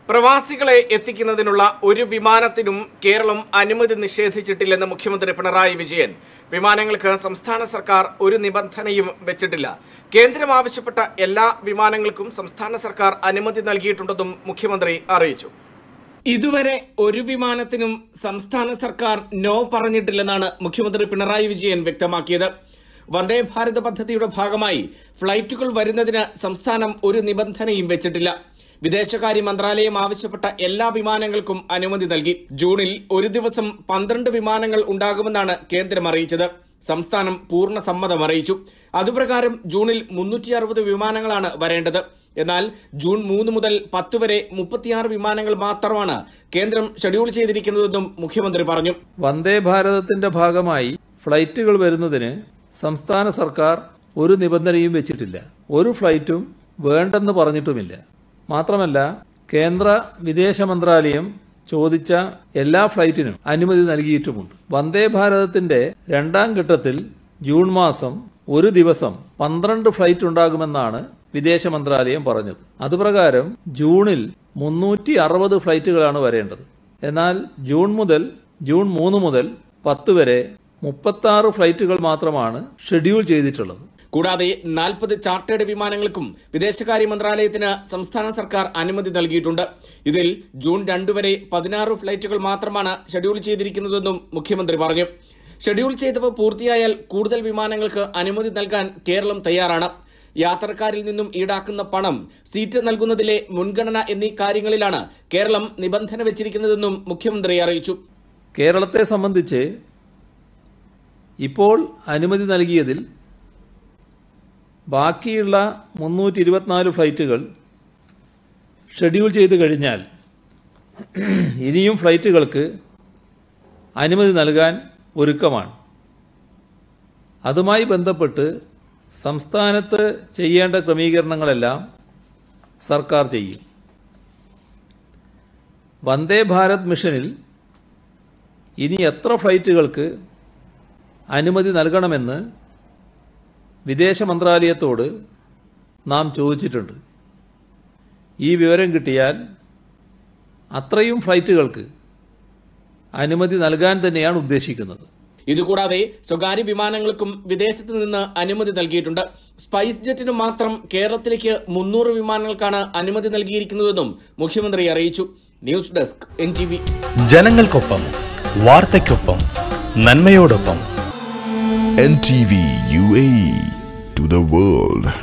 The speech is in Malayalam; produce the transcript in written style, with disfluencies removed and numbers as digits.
പ്രവാസികളെ എത്തിക്കുന്നതിനുള്ള ഒരു വിമാനത്തിനും കേരളം അനുമതി നിഷേധിച്ചിട്ടില്ലെന്ന് മുഖ്യമന്ത്രി പിണറായി വിജയൻ. വിമാനങ്ങൾക്ക് സംസ്ഥാന സർക്കാർ ഒരു നിബന്ധനയും വെച്ചിട്ടില്ല. കേന്ദ്രം ആവശ്യപ്പെട്ട എല്ലാ വിമാനങ്ങൾക്കും സംസ്ഥാന സർക്കാർ അനുമതി നൽകിയിട്ടുണ്ടെന്നും മുഖ്യമന്ത്രി അറിയിച്ചു. ഇതുവരെ ഒരു വിമാനത്തിനും സംസ്ഥാന സർക്കാർ നോ പറഞ്ഞിട്ടില്ലെന്നാണ് മുഖ്യമന്ത്രി പിണറായി വിജയൻ വ്യക്തമാക്കിയത്. വന്ദേ ഭാരത് പദ്ധതിയുടെ ഭാഗമായി ഫ്ലൈറ്റുകൾ വരുന്നതിന് സംസ്ഥാനം ഒരു നിബന്ധനയും വെച്ചിട്ടില്ല. വിദേശകാര്യ മന്ത്രാലയം ആവശ്യപ്പെട്ട എല്ലാ വിമാനങ്ങൾക്കും അനുമതി നൽകി. ജൂണിൽ ഒരു ദിവസം 12 വിമാനങ്ങൾ ഉണ്ടാകുമെന്നാണ് കേന്ദ്രം അറിയിച്ചത്. സംസ്ഥാനം പൂർണ്ണ സമ്മതം അറിയിച്ചു. അതുപ്രകാരം ജൂണിൽ 360 വിമാനങ്ങളാണ് വരേണ്ടത്. എന്നാൽ ജൂൺ 3 മുതൽ 10 വരെ 36 വിമാനങ്ങൾ മാത്രമാണ് കേന്ദ്രം ഷെഡ്യൂൾ ചെയ്തിരിക്കുന്നതെന്നും മുഖ്യമന്ത്രി പറഞ്ഞു. വന്ദേ ഭാരതത്തിന്റെ ഭാഗമായി ഫ്ലൈറ്റുകൾ വരുന്നതിന് സംസ്ഥാന സർക്കാർ ഒരു നിബന്ധനയും വെച്ചിട്ടില്ല. ഒരു ഫ്ലൈറ്റും വേണ്ടെന്ന് പറഞ്ഞിട്ടുമില്ല. മാത്രമല്ല, കേന്ദ്ര വിദേശ മന്ത്രാലയം ചോദിച്ച എല്ലാ ഫ്ലൈറ്റിനും അനുമതി നൽകിയിട്ടുമുണ്ട്. വന്ദേ ഭാരതത്തിന്റെ രണ്ടാം ഘട്ടത്തിൽ ജൂൺ മാസം ഒരു ദിവസം 12 ഫ്ലൈറ്റ് ഉണ്ടാകുമെന്നാണ് വിദേശ മന്ത്രാലയം പറഞ്ഞത്. അതുപ്രകാരം ജൂണിൽ 360 ഫ്ലൈറ്റുകളാണ് വരേണ്ടത്. എന്നാൽ ജൂൺ 3 മുതൽ 10 വരെ 36 ഫ്ലൈറ്റുകൾ മാത്രമാണ് ഷെഡ്യൂൾ ചെയ്തിട്ടുള്ളത്. കൂടാതെ 40 ചാർട്ടേഡ് വിമാനങ്ങൾക്കും വിദേശകാര്യ മന്ത്രാലയത്തിന് സംസ്ഥാന സർക്കാർ അനുമതി നൽകിയിട്ടുണ്ട്. ഇതിൽ ജൂൺ 2 വരെ 16 ഫ്ലൈറ്റുകൾ മാത്രമാണ് ഷെഡ്യൂൾ ചെയ്തിരിക്കുന്നതെന്നും മുഖ്യമന്ത്രി പറഞ്ഞു. ഷെഡ്യൂൾ ചെയ്തവ പൂർത്തിയായാൽ കൂടുതൽ വിമാനങ്ങൾക്ക് അനുമതി നൽകാൻ കേരളം തയ്യാറാണ്. യാത്രക്കാരിൽ നിന്നും ഈടാക്കുന്ന പണം, സീറ്റ് നൽകുന്നതിലെ മുൻഗണന എന്നീ കാര്യങ്ങളിലാണ് കേരളം നിബന്ധന വെച്ചിരിക്കുന്നതെന്നും മുഖ്യമന്ത്രി അറിയിച്ചു. കേരളത്തെ സംബന്ധിച്ച് ഇപ്പോൾ അനുമതി നൽകിയതിൽ ബാക്കിയുള്ള 324 ഫ്ലൈറ്റുകൾ ഷെഡ്യൂൾ ചെയ്ത് കഴിഞ്ഞാൽ ഇനിയും ഫ്ലൈറ്റുകൾക്ക് അനുമതി നൽകാൻ ഒരുക്കമാണ്. അതുമായി ബന്ധപ്പെട്ട് സംസ്ഥാനത്ത് ചെയ്യേണ്ട ക്രമീകരണങ്ങളെല്ലാം സർക്കാർ ചെയ്യും. വന്ദേ ഭാരത് മിഷനിൽ ഇനി എത്ര ഫ്ലൈറ്റുകൾക്ക് അനുമതി നൽകണമെന്ന് വിദേശ മന്ത്രാലയത്തോട് നാം ചോദിച്ചിട്ടുണ്ട്. ഈ വിവരം കിട്ടിയാൽ അത്രയും ഫ്ലൈറ്റുകൾക്ക് അനുമതി നൽകാൻ തന്നെയാണ് ഉദ്ദേശിക്കുന്നത്. ഇതുകൂടാതെ സ്വകാര്യ വിമാനങ്ങൾക്കും വിദേശത്ത് നിന്ന് അനുമതി നൽകിയിട്ടുണ്ട്. സ്പൈസ് ജെറ്റിന് മാത്രം കേരളത്തിലേക്ക് 300 വിമാനങ്ങൾക്കാണ് അനുമതി നൽകിയിരിക്കുന്നതെന്നും മുഖ്യമന്ത്രി അറിയിച്ചു. News desk NTV. ജനങ്ങൾക്കൊപ്പം, വാർത്തയ്ക്കൊപ്പം, നന്മയോടൊപ്പം. NTV UAE to the world.